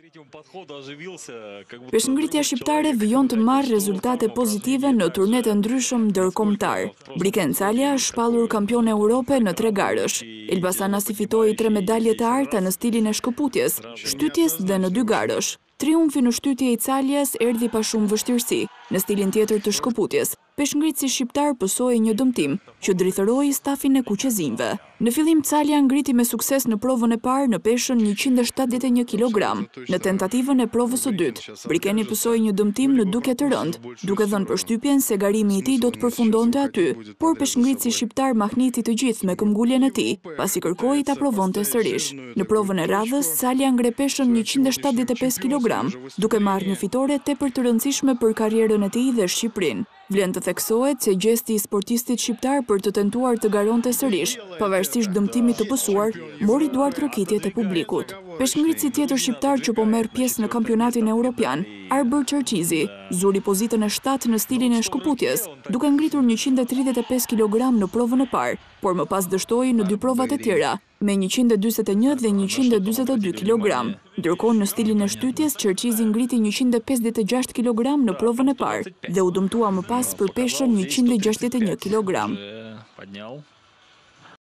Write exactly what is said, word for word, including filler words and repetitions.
Peshngritja shqiptare vijon të marrë rezultate pozitive në turnet e ndryshëm ndërkombëtar. Briken Calja është shpallur kampion e Europe në tre garësh. Elbasan Asi fitoi tre medalje të arta në stilin e shkëputjes, shtytjes dhe në dy garësh. Triumfi në shtytje i Caljas erdhi pa shumë vështirësi. Në stilin tjetër të shkëputjes, peshngritësi shqiptar pësoi një dëmtim që drithëroi stafin e kuqezimve. Në fillim Calja ngriti me sukses në provën e parë në peshën njëqind e shtatëdhjetë e një kilogram. Në tentativën e provës së dytë, Brikeni pësoi një dëmtim në duke të rëndë, duke dhënë përshtypjen se garimi i tij do të përfundonte aty, por peshngritësi shqiptar mahniti të gjithë me këmbguljen e tij, pasi kërkoi ta provonte sërish. Në provën e radhës, Calja ngre peshën njëqind e shtatëdhjetë e pesë kilogram, duke marrë një fitore tepër të rëndësishme për karrierën e tij dhe Shqipërinë. Vlen të theksohet se gjesti i sportistit shqiptar për të tentuar të garonte sërish, pavarësisht dëmtimit të pësuar, mori duart trokitjet e publikut. Peshngritësi tjetër shqiptar që po merr pjesë në kampionatin evropian, Arbër Çerqizi, zuri pozitën e shtatë në stilin e shkëputjes, duke ngritur njëqind e tridhjetë e pesë kilogram në provën e parë, por më pas dështoi në dy provat e tjera, me njëqind e dyzet e një dhe njëqind e dyzet e dy kilogram. Ndërkohë në stilin e shtytjes, Çerqizi ngriti njëqind e pesëdhjetë e gjashtë kilogram në provën e parë dhe u dëmtua më pas për peshën njëqind e gjashtëdhjetë e një kilogram.